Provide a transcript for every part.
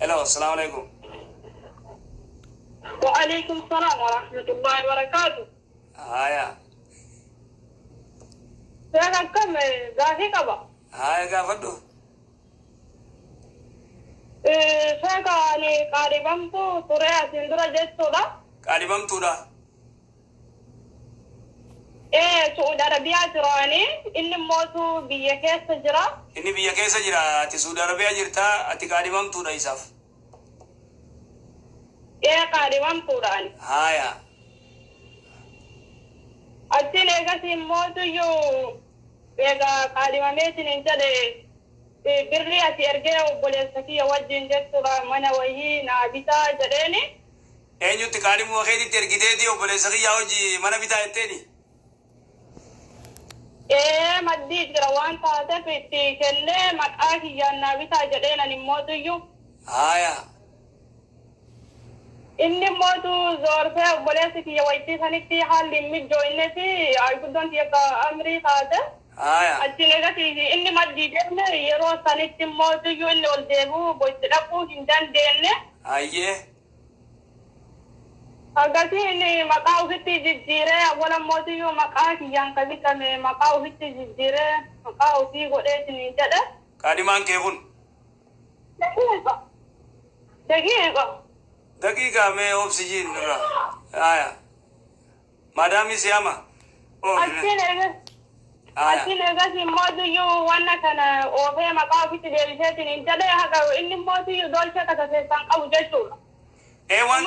الو السلام عليكم. وعليكم السلام ورحمة الله وبركاته. هايا سيانا كم غافي كبا. هايا قافدو. سيانا أني قاربامتو تريا سندرا جيتو دا. قاربامتو دا. سعود عربية جراني إني موتو بيكيس جرا. إني بيكيس جرا أتي سعود عربية جرتا أتي قاربامتو دا إساف. قاربامتو داني. هايا أتي نيغاسي موتو يو بيغا قاربامتين انتدي برلي أتي أرجعو بوليسكي وجين جيتو دا منا وهي نابتا جريني. أينو تقارب وخيري تركيتي وبوليسكي ياوجي منا بيتا يتيني. مدي جروان تاتا بيتي كله مكاكي جانا بيتا جرينا نموتو يو. هايا إني موتو زور في بوليسكي يويتي سنتي حال لمي جوينة في أيقودون تيكا أمري تاتا. هايا أتينيغا إني مدي جرنا يرو سنتي موتو يو إني والديبو بويتلقو هندان دينة. أيه أغاتي إني مكاو هتي جزيرة أولا موتو يو مكاكي جانكا بيتا مي مكاو هتي جزيرة مكاو في قوليت نيجادا. قادمان كيفون دقيقة مي أوبسجين نورا. هايا مدامي سياما. أتينيغا موتو يو وانا كان أوفي مكاو هتي ديبسيت نيجادا هكاو إني موتو يو دولشة كتسيسان أو جشورا. وانت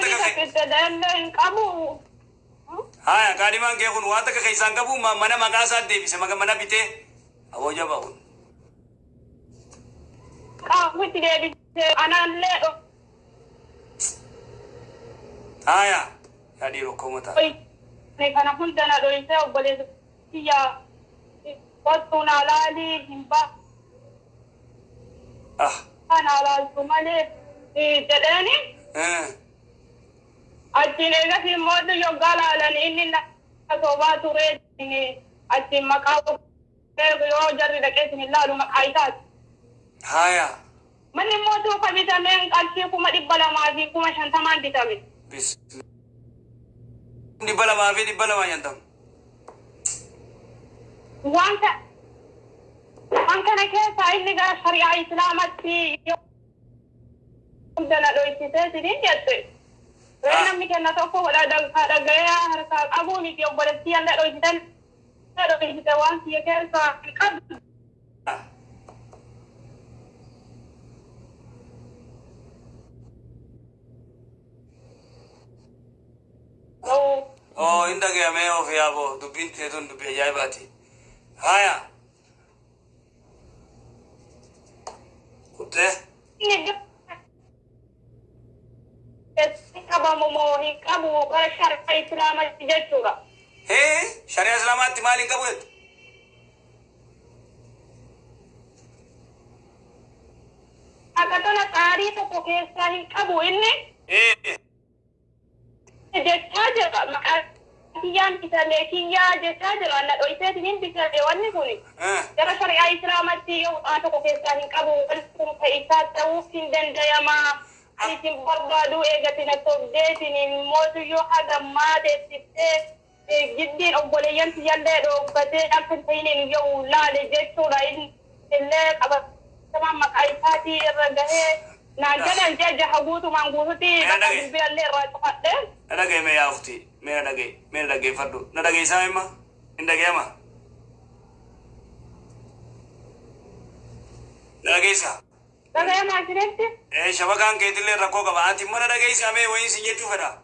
هاي قادمان كيكون وانت كيسان كبو منا مقاسات دي بس منا بيته أبو جبهون وتي دي أنا لا هاي يا دي ركومتا أنا كنت أنا دويسة وبلز هي وطن على لي همبا أنا على الكمال تداني أتينيغا في مود يوغالا لأن إني نكتوبا تريد أتي مكاو يو جري دكيسن الله لما كايتات هايا من موتو كبيتا من قلشيكم دبلا ما فيكم شانتمان ديتامين بس دبلا ما في دبلا ما ينتم وانك نكيسا إني شريعة إسلامات في يوم دنا دويسيتي سيدين جاتي رأينا مكنا توقف ولا دقايا هرسا أبو ميكي وبلسيا لا دويسيتان لا دويسيتان وانك يكيسا قبل عندك يا ميو في أبو دبين تيتون دبي جايباتي هايا كنت أبو شرع الإسلام جدّورا. شرع الإسلام تمالين كبوت. أكتنا تاريخ كوكيسان أبو إني. جتاجر مكان kita lekinya jetajer anak oise tinin bisa dewannya kuni. Cara syariah Islam ti yung ato ko kesan kabu kung kaisa tawu sindan daya ma alitim barbadu egatina tobde tinin modu yo hada made sitte giddin obbole yanti yande do bade akan tinin yo lale jetura in elle aba sama makaisati ragahe na jalan jaja hagutu mangututi bi alle ratqade أنا جاي ما يا أختي ما أنا جاي فردو أنا جاي سامي ما أنت جاي ما أنا جاي سا أنا جاي ما أشرت شبكان كيتلي ركوع كبار تيم أنا جاي سامي وين سينجي تفرا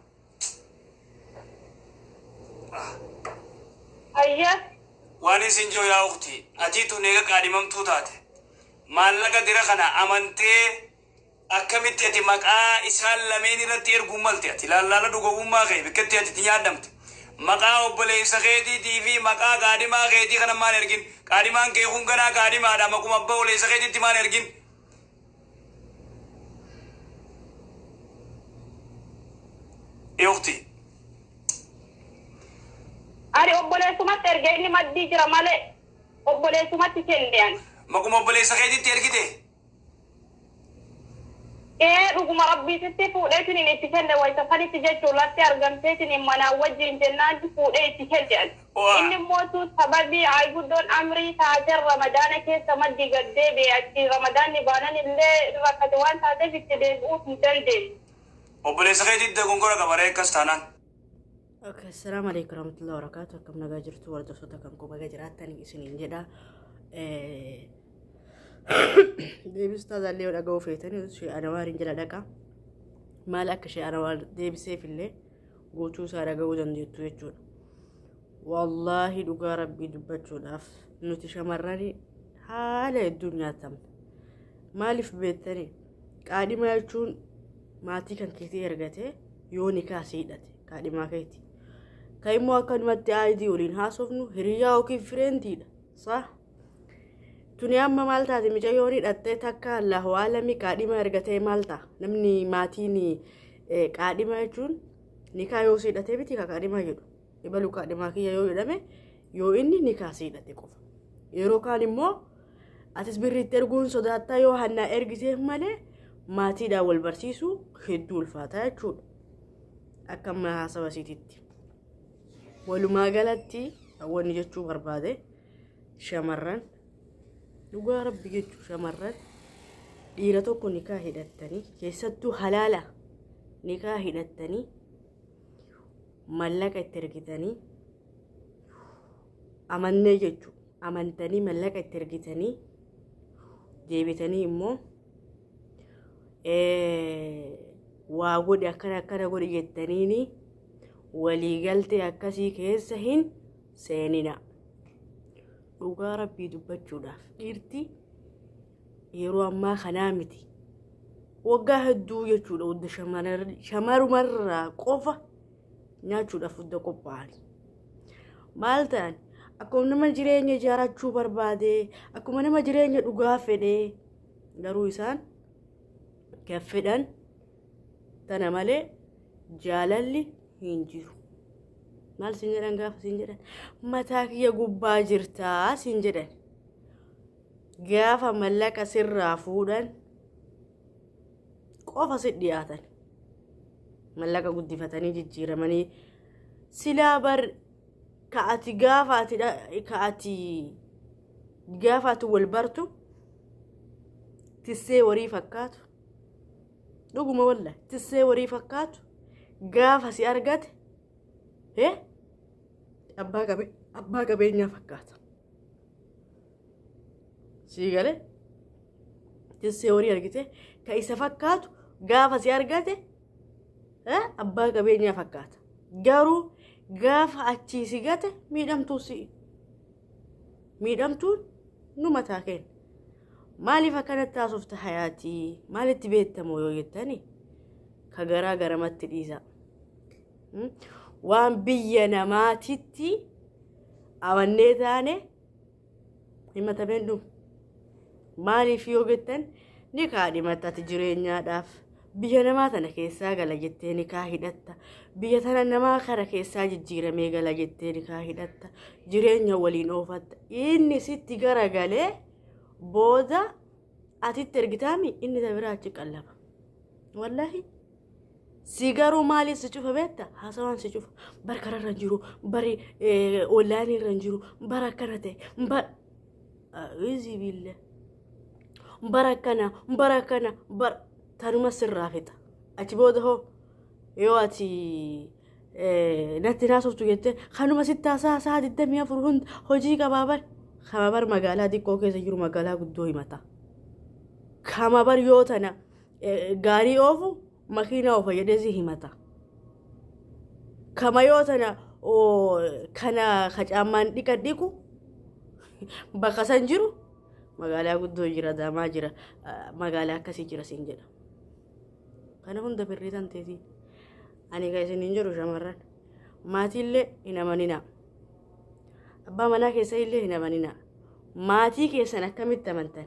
أيه واني سينجو يا أختي أتيتو نيجا كاريمم توتات مالك ديرا خنا أمانتي أكملت يا مكا إسرائيل لمين رتير قملت يا لا لا دوغو ما غي بكت يا تيادمت مكا وبلي سخيتي تي في مكا غادي ما غيتي خنا ما نرجين غادي ما كي خون كنا غادي ما دام كم أبا ولا سخيتي تي ما نرجين يا أختي أري أبولي سما ترجعني ما دي جرا ماله أبولي سما تكلم ما كم أبولي سخيتي ترجيته رقم ربي ستي فولتني نتكلم ويتفني تجت ولا ترجمتني منا وجه جنان فولتي كجل إني موتو سببي عيبودون أمري تاجر رمضان كي سمدي قدي بيأتي رمضان نبانا اللي ركضوان تاجر في تدقوت مدلدل وبليس غيدي دقون كورا كباري كستانان اوكي السلام عليكم ورحمة الله وبركاته كم نجاجرتو ورد صوتا كم كوبا جرات تاني سنين جدا ديبس تاذا اللي ولا جو فيتني شيء أنا وارين جلا دكا ما لك شيء أنا وار ديبس في اللي قوتو سارة جو جنديتو يجون والله دوغا ربي دبتشو داف نوتي مراني حالة الدنيا تم مالي في بيتني قاعدي ما يجون ماتي كان كثير قتي يوني كاسيدتي قاعدي ما كيتي كاي مو كان متي عادي ولين هاسوفنو هريا وكي فريندي صح توني أما مالتا دي مجايوني داتي تاكا الله عالمي قاعدي ما رغتي مالتا نمني ماتيني قاعدي ما يجون نيكا يوسي داتي بيتي قاعدي ما يجون يبالو قاعدي ما كي يو يدامي يو إني نيكا سيداتي قف يرو كان مو أتس بري ترغون صداتا يو هنا إرغسيه مالي ماتي دا والبرسيسو خدو الفاتا يجون أكما هاسوا سيتيتي ولو ما قالتي أول نجتشو بربادي شمران دوغا ربي جتشو شمران ديرتوكو نكاهي داتني كيستو حلالا نكاهي داتني ملكة تركتني أمني جتشو أمنتني ملكة تركتني جيبتني إمو واغودي أكنا غودي جتنيني ولي قلتي أكسي كيسهن سيننا دوغا ربي دبتشو داف إرتي يرو أما خنامتي وقا هدو يجو لو دا شمار مرة قوفة ناچو داف دا قباري مالتان أكو نما جريني جاراتشو بربادي أكو نما جريني دوغا فدي دارو إسان كفدان تانا مالي جالالي hinjiru mal sinjedan gafa sinjedan mataki ya gubba jirta sinjedan gafa mallaka sirra fudan qofa sidiyatan mallaka guddifatani jijjiramani silabar kaati gafaati walbartu tisse wari fakkaatu duguma walla tisse wari fakkaatu gaafa si argate abbaa qabeenyaa fakkaata sii gale tissee horii argite ka isa fakkaatu gaafa si argate abbaa qabeenyaa fakkaata garuu gaafa achii si gate miidhamtuun nu mataa kenna maaliif akkanatti haasofta hayaatii maalitti beektamoo yoo jettani ka garaa garamatti dhiisa waan biyya namaatitti awannee taane himatameen dhum maaliif yoo jettan ni kaadhimatatti jireenyaadhaaf biyya namaa tana keessaa gala jettee ni kaa hidhatta biyya tana namaa kara keessaa jijjiiramee gala jettee ni kaa hidhatta jireenya waliin oofatta inni sitti garagalee booda atitti ergitaami inni tabiraa achi qallaba wallahi sigaru mali si cufa betta hasawan si cufa barkara ranjiru bari online ranjiru barakanate izi billah barakana tanuma sirrafita ati bodo ho yo ati natti nasoftu jette khanuma sitta saa diddamiya furhund hoji qababar magala dikko keessa jiru magala guddoo himata kamabar yootana gaari oofu makina ofa yedezi himata kama yootana o kana khacaman diku bakasan jiru magala guddoo jira dama jira magala akkasi jira sinjeda kana hunda birritan teeti ani ga isin injiru shamarran maatille inamanina abba mana keessa ille inamanina maatii keessan akkamitti amantan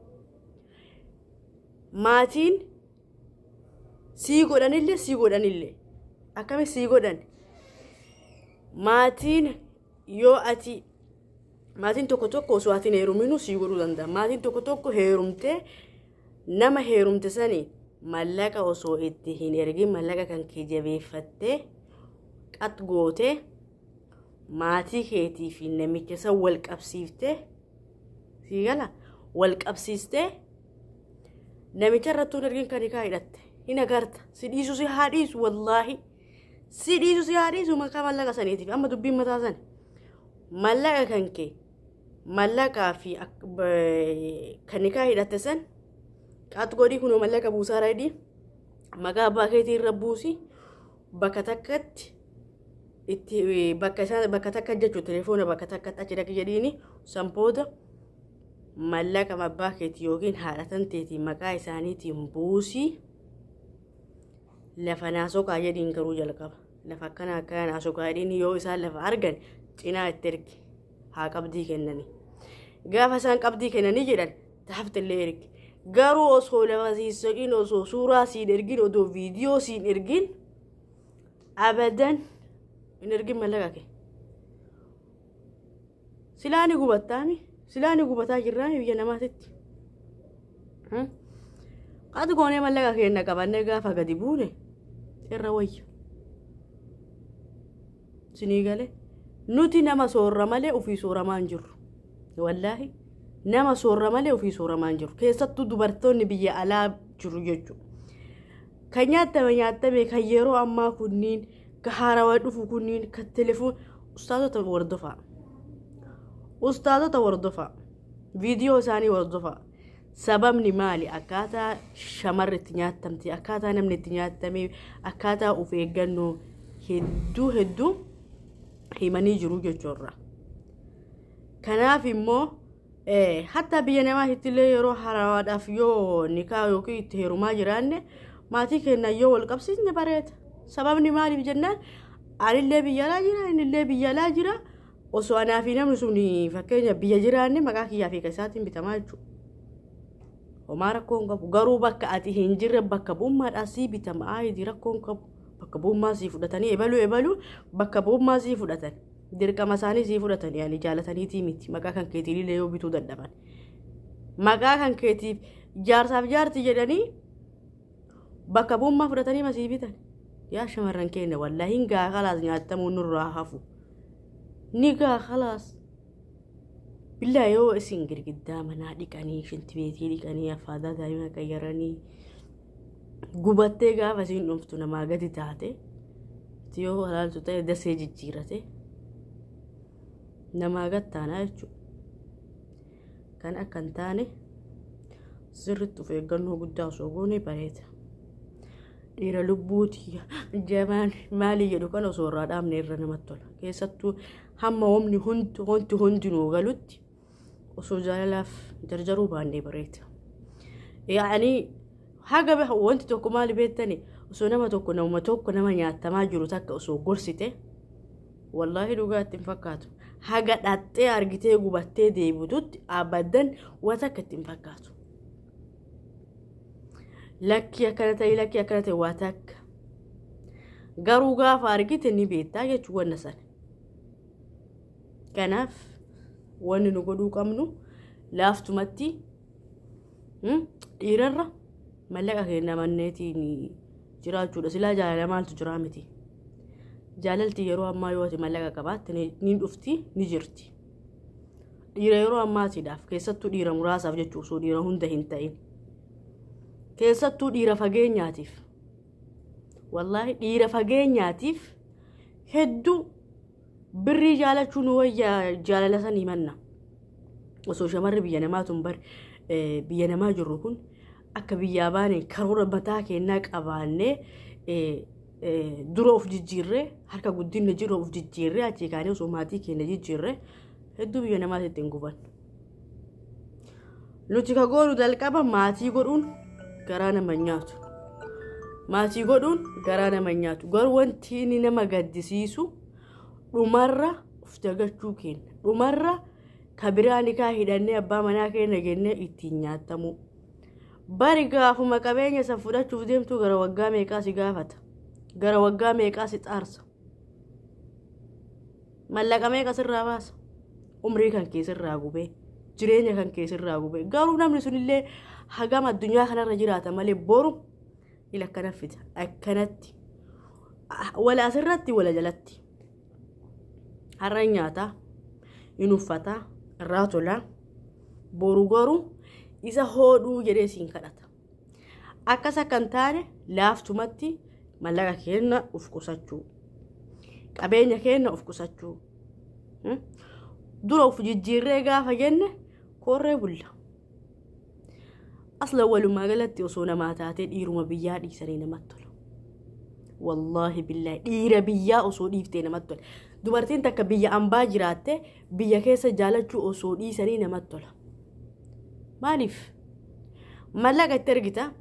maatiin sii godhanille akkami sii godhan maatiin yoo ati maatiin tokko osoo atiin heeruminu sii godhuu danda'a maatiin tokko heerumte nama heerumte sanii mallaqa osoo itti hin ergin mallaqa kan kee jabeeffattee qat gootee maatii keetii fi namicha san wal qabsiiftee sii gala wal qabsiistee namicha irratti hin ergin kan hikaa hidhatte hin agarta si dhiisu si haadhiisu wallaahi si dhiisu si haadhiisu maqaa mallaqa saniitiif amma dubbiin mataa san mallaqa kan kee mallaqaa fi kan hikaa hidhatte san qat godhii kunoo mallaqa buusaa raayidii maqaa abbaa keetii irra buusi bakka takkatti itti bakka takka jechuun telefoona bakka takkatti achi dhaqi jedhiini san booda mallaqa abbaa keetii yookiin haadha tanteetiin maqaa isaaniitiin buusii lafa naasokaa jedhiin garuu jalqaba lafa akkana naasokaa jedhiin yoo isaan lafa argan cinaa itti ergi haa qabdii kennanii gaafa isaan qabdii kennanii jedhan taaftillee ergi garuu osoo lafa siisoqiin osoo suuraa siin ergin odoo viidiyoo siin ergin abadan in ergin mallaqa kee silaani gubattaami silaani gubataa jirraami biyya namaatitti qad goonee mallaqa keenna qabannee gaafa gadi buune irra wayya sinii galee nuti nama soorra malee ofii sooramaan jirru wallaahi nama soorra malee ofii sooramaan jiru keessattuu dubartoonni biyya alaa jiru jechuudha kan nyaattame kan yeroo ammaa kunniin ka haarawaa dhufu kunniin ka telefoon ustaazota wardofaa viidiyoo isaanii wardofaa sababni maali akkaataa shamarri itti nyaattamte akkaataa namni itti nyaattamee akkaataa of eeggannoo hedduu himanii jiru jechuudha kanaaf immoo hatta biyya namaatti illee yeroo harawaadhaaf yoo nikaa yookiin itti heerumaa jiraanne maatii keenya yoo wal qabsiisne bareeda sababni maaliif jennaan anillee biyya alaa jira innillee biyya alaa jira osoo anaa fi namni sun fakkeenya biyya jiraanne maqaa kiyyaa fi isaatiin bitamaa jechuudha homaa rakkoon qabu garuu bakka ati hin jirre bakka bu'ummaadhaa sii bitama aayidii rakkoon qabu bakka bu'ummaa sii fudhatanii ebaluu bakka bu'ummaa sii fudhatan dirqama isaanii sii fudhatan yaani jaalataniitii miti maqaa kan keetii illee yoo bituu dadhaban maqaa kan keetiif jaarsaaf jaarti jedhanii bakka bu'ummaa fudhatanii masii bitan yaa shamarran keenya wallaahi gaa khalaas nyaattamuun nurraa hafu ni gaa khalaas billaa yoo isin girgiddaa manaa dhiqanii shinti beetii dhiqanii affaadaa daa'ima qayyaranii gubattee gaafa isin dhuftu namaa gadi taate yoo halaaltu ta'e dasee jijjiirate namaa gattaanaa jechuudha kan akka hin taane sirriitti of eeggannoo guddaa osoo goone bareeda dhiira lubbuutii jabaan maalii jedhu kan osoo irraa dhaabne irra namatti tola keessattuu hamma wanti hundi nuu galutti osoo jaalalaaf jarjaruu baannee bareeda yaani haga wanti tokko maali beektani osoo nama tokko nama nyaatamaa jiru takka osoo gorsite wallaahi dhugaatti hin fakkaatu haga dhattee argitee gubattee deebi'utti abadan wata akka ittiin fakkaatu lakki akkana ta'e wata akka garuu gaafa argite ni beektaa jechuu wanna sana kanaaf wanni nu godhuu qabnu laaftumatti dhiirarra mallaqa keenya manneetiin jiraachuudha silaa jaalala maaltu jiraa miti jaalalti yeroo ammaa yoo ati mallaqa qabaatte ni dhufti ni jirti dhiira yeroo ammaatiidhaaf keessattuu dhiira muraasaaf jechuu osoo dhiira hunda hin ta'in keessattuu dhiira fageenyaatiif wallaahi dhiira fageenyaatiif hedduu birrii jaalachuun wayyaa jaalala sanii manna osoo shamarri biyya namaatuun biyya namaa jirru kun akka biyyaa baane karoora mataa keenyaa qabaannee dura of jijjiirree harka guddinna jiru of jijjiirree achii kaanee osoo maatii keenya jijjiirree hedduu biyya namaatti ittiin guban nuti ka goonu jalqaba maatii godhuun garaa nama nyaatu maatii godhuun garaa nama nyaatu garuu wanti inni nama gaddisiisu dhumarra of dagachuu keenya dhumarra kabiraa nikaa hidhannee abbaa manaa keenya gennee ittiin nyaatamu bari gaafuma qabeenya san fudhachuuf deemtu gara waggaa meeqaa si gaafata gara waggaa meeqaa si xaarsa mallaqa meeqa sirraa baasa umrii kan keessirraa gubee jireenya kan keessirraa gubee garuu namni sunillee hagam addunyaa kanarra jiraata malee boru إلى كنفت أكنت ولا سرت ولا جلت الرنياتا ينفتا الراتولا بورغورو إذا هودو جريسين كانت أكاسا كنتاني لافتمتي ملغا كينا أفكساتشو قبينيا كينا أفكساتشو دولو في جيريغا فجنة كوري بولا أصلا أول ما قالت يوصونا ما تاتين إيرو ما بيا ديسانين ماتولو والله بالله إيرا بيا أصول إفتين ماتول دوبارتين تكا بيا أمبا جراتي بيا كيسا جالتشو أصول إيسانين ماتولو مالف ملاقة ترقتا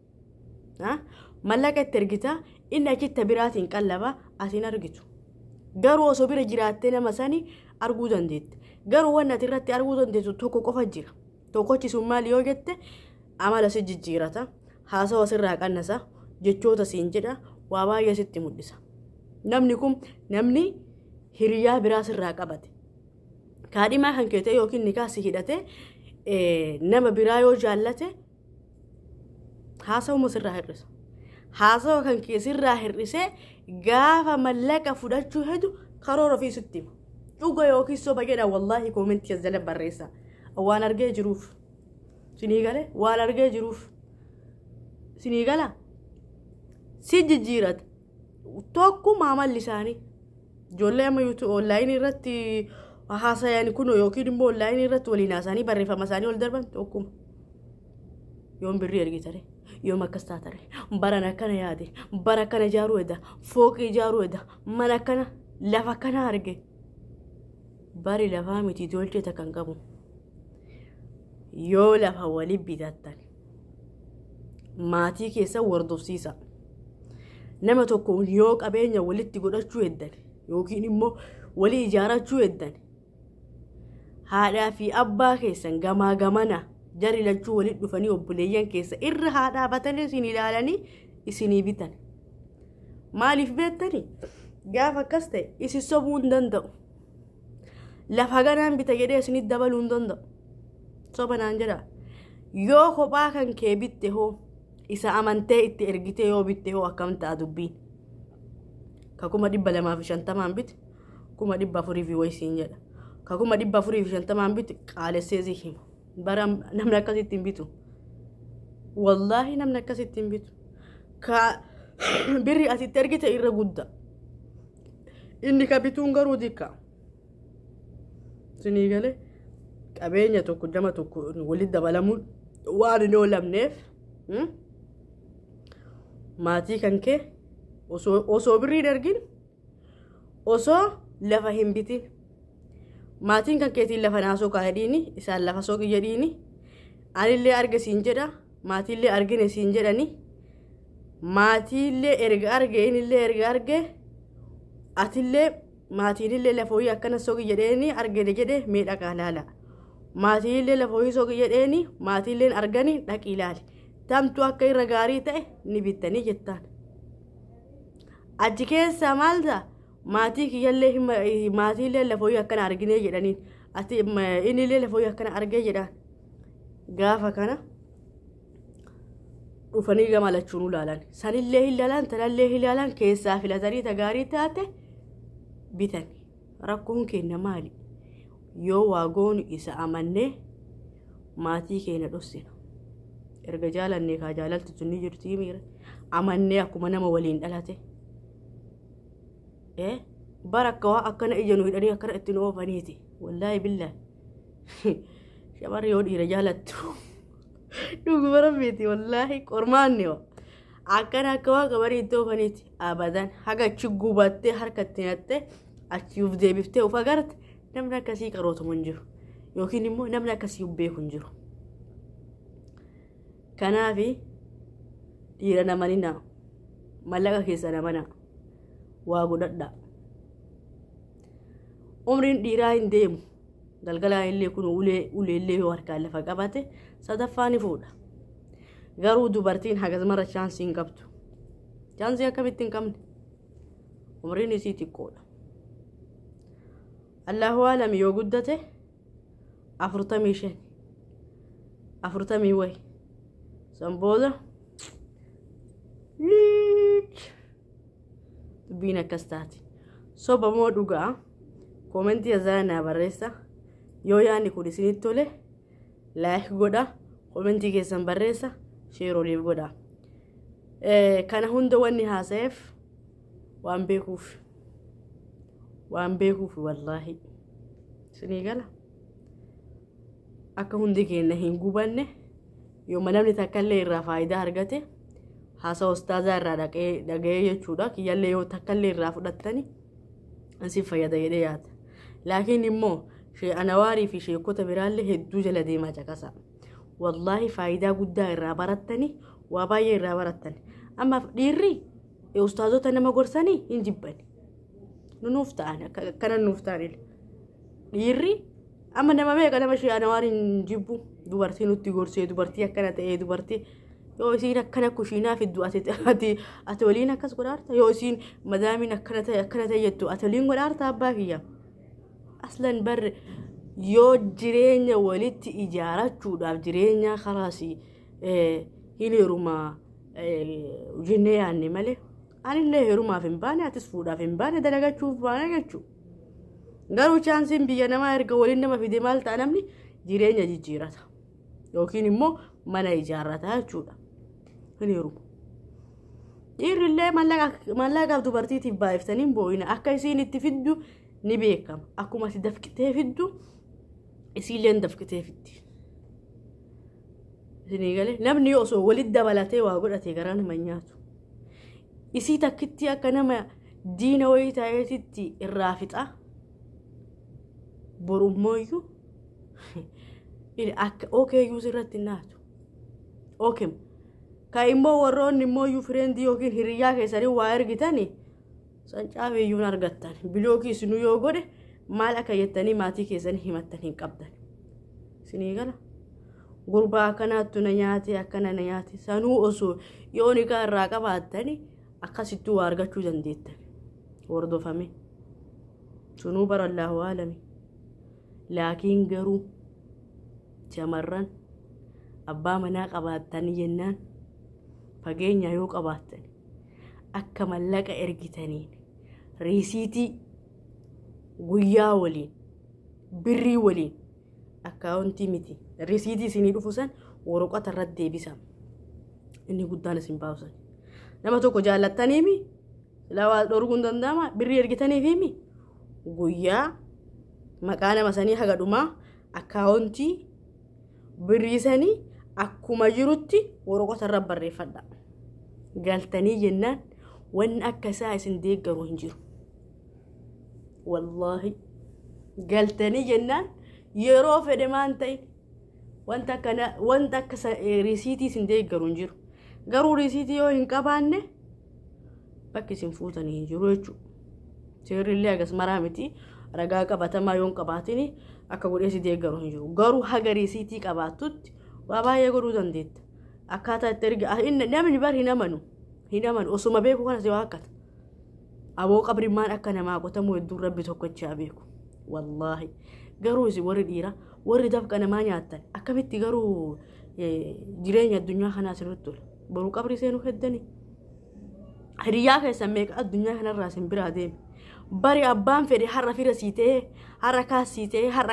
ملاقة ترقتا إنا كتا براتين قلبا أتين أرقتو قارو أصوبير جراتينا مساني أرقو دندت قارو وانا تراتي أرقو دندتو توكو قفا جيرا توكو تسو مالي يوجت عمل سجد جيراتا هاسا وسرها قنسا جيشوتا سينجدا وابايا ستي مدسا نمني هريا براس الراقبات كادي ما هنكيتي يوكين نكاسي هيداتي نما برايو جالته هاسا ومسرها الرسا هاسا وكان كيسرها الرسا غافا ملاكا فداتشو هدو قرورو في ستيم اوغا يوكي سوبا جدا والله كومنت يزلب بريسا وانا ارجي جروف سنيغالي وانا ارجي جروف سنيغالا سيد جيرات توكو ماما لساني جولي اما يوتو اونلاين رتي وحاسا يعني كنو يوكي دمو اونلاين رت ولي ناساني بريفا مساني والدربان توكو يوم بري ارغيتاري يوم اكستاتاري برانا كان يادي برا كان جارو ادا فوقي جارو ادا منا كان لفا كان ارغي باري لفا ميتي دولتي تكنقبو يو لفا ولي بيداتاني ماتي كيسا وردوسيسا nama tokko yoo qabeenya walitti godhachuu heddan yookiin immoo walii ijaarachuu heddan haadhaa fi abbaa keessan gamaa gamana jari lachuu walitti dhufanii obboleeyyan keessa irra haadhaa batanii isin ilaalanii isinii bitan maaliif beektanii gaafa akkas ta'e isin sobuu hin danda'u lafa ganaan bita jedhee isinit dabaluu hin danda'u sobanaan jedha yoo kophaa kan kee bitte hoo isa amantee itti ergitee yoo bitte hoo akkam ta'a dubbiin ka 250 bit 400 waysiin jedha ka 450 bit qaalessee zihim bara namni akkasitti hin bitu wallahi namni akkasitti hin bitu ka birri asitti ergite irra gudda inni ka bituun garuu dikka sinii galee qabeenya tokko jama tokko walitti dabalamuun waan hin oolamneef maatii kan kee osoo birrii dargin osoo lafa hin bitin maatiin kan keetiin lafa naasoo kaadhiini isaan lafa sooqi jedhiini anillee arge siin jedha maatiillee argine siin jedhani maatiillee erga arge inillee erga arge atillee maatiinillee lafooyii akkana sooqi jedheeni argine jedhe mee dhaqaa laala maatiillee lafooyii sooqi jedheeni maatiilleen argani dhaqii laali tamtu akka irra gaarii ta'e ni bittanii jettaan achi keessa maalta maatii kiyyallee maatiillee lafooyii akkana argine jedhaniin ati inillee lafooyii akkana argee jedhaan gaafa kana dhufanii gama lachuun ulaalan sanillee ilaalan tanallee ilaalan keessaa filatanii tagaarii taate bitan rakkoon keenya maali yoo waagoon isa amannee maatii keenya dhossina erga jaalannee kaa jaalalti tunni jirtii miira amannee akkuma nama waliin dhalate barakka waa akkana ijanu hidhanii akkana ittiin oofaniiti wallaahi billaahi shamarri yoo dhiira jaalattu dhuguma rabbiiti wallaahi qormaanni waa akkana akka waa qabarii itti oofaniiti abadan haga achi gubattee harkatti natte achi uf deebiftee uf agarte namni akkasii qarootamu hin jiru yookiin immoo namni akkasii beeku hin jiru kanaafi dhiira namanina mallaqa keessa namana waa godhadha umriin dhiiraa hin deemu galgalaa illee kun uleellee yoo harkaan lafa qabate sadaffaan fuudha garuu dubartiin hagas mara chaansii hin qabdu chaansii akkamitti hin qabne umriin isii xiqqoodha allahu alam yoo guddate 45 way san booda dubbiin akkas taati soba moo dhugaa koomentii azaanaa barreessa yoo yaadni kun isinitti tole laayik godha koomentii keessan barreessa sheer oliif godha kana hunda wanni haasa'eef waan beekuuf wallaahi isinii gala akka hundi keenya hin gubanne yoo namni takkallee irraa faayidaa argate haasa ustaazaa irraa dhaga'ee jechuudha kiyyallee yoo takkallee irraa fudhattani ansi fayyada jedhee yaada laakiin immoo shee anawaarii fi sheekota biraallee hedduu jala deemaa caqasa wallaahi faayidaa guddaa irraa barattani waa baay'ee irraa barattani amma dhiirri ustaazota nama gorsanii hin jibbani nuuf ta'an akkana nuuf ta'an dhiirri amma nama meeqa nama shee anawaariin jibbu dubartii nutti gorsee dubartii akkana ta'ee dubartii yoo isiin akkana kushiinaa fiddu ati waliin akkas godhaarta yoo isiin madaamiin akkana ta'e jettu ati waliin godhaarta abbaa kiyya aslan barre yoo jireenya walitti ijaarachuudhaaf jireenya karaasi hin heerumaa jennee yaanne malee anillee heerumaaf hin baane atis fuudhaaf hin baane dalagachuuf baane jechuu garuu chaansiin biyya namaa erga waliin nama fide maal ta'a namni jireenya jijjiirata yookiin immoo mana ijaarrata jechuudha hin heeruma dhiirrillee mallaqaaf dubartiitiif baay'iftaniin boo'ina akka isiin itti fiddu ni beekama akkuma ati dafqitee fiddu isiilleen dafqitee fiddi isinii galee namni osoo walitti dabalatee waa godhatee garaa nama nyaatu isii takkitti akka nama diina wayii ta'eetitti irraa fixa borummoyyuu akka okeeyyuu sirratti naatu okem ka immoo warroonni immoo friendii yookiin hiriyyaa keessanii waa ergitanii sancaabeeyyuun argattan bilookii isinuu yoo godhe maal akka jettanii maatii keessanii himattan hin qabdan isinii gala gurbaa akkanaattu na nyaate akkana na nyaate sanuu osoo yoo nikaa irraa qabaattanii akkasittuu waa argachuu dandeettan hordofame sunuu barallaahu aalami laakiin garuu shamarran abbaa manaa qabaattanii jennaan fageenya yoo qabaattani akka mallaqa ergitaniin riisiitii guyyaa waliin birrii waliin akkaawuntii miti riisiitii isinii dhufu san waraqata irratti deebisan inni guddaan isin baawsan nama tokko jaallattaniimi lawaa dhorguun danda'ama birrii ergitaniifimi guyyaa maqaa nama sanii haga dhumaa akkaawuntii birrii sanii akkuma jirutti waraqata irra barreeffadha galtanii jennaan wanni akka isaa isin deeggaru hin jiru wallaahi galtanii jennaan yeroo fedhe maan ta'e wanta akka riisiitii isin deeggaru hin jiru garuu riisiitii yoo hin qabaanne bakki isin fuutanii hin jiru jechuudha seerrillee agas maraa miti ragaa qabatamaa yoo hin qabaatini akka godhee si deeggaru hin jiru garuu haga riisiitii qabaattutti waa baay'ee godhuu dandeetta akkaataa itti erga namni bar hin amanu osuma beeku kanas yoo akkata aboo qabrimmaan akka namaa qotamu hedduun rabbi tokkochaa beeku wallaahi garuu isin warri dhiira warri dafqa namaa nyaattan akkamitti garuu jireenya addunyaa kanaa sirriitti tola boruu qabri seenuu heddanii hiriyyaa keessan meeqa addunyaa kanarraa isin biraa deeme bari abbaan fedhe har'a fira sii ta'ee har'a kaasii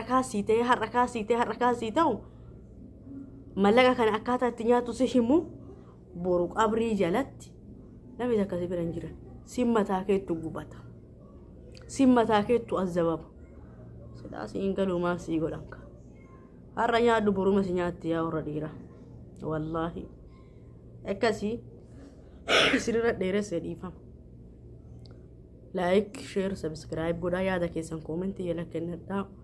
ta'u mallaqa kana akkaataa itti nyaatu si himu boru qabrii jalatti namni akkasii bira hin jiran simmataa keettu gubata simmataa keettu azababa sidaasi hin galuumaaf sii godhanka har'a nyaadhu boruma si nyaatti yaa warra dhiira wallaahi akkasii isinirra dheeressee dhiifama like share subscribe godhaa yaada keessan comment jala kennadhaa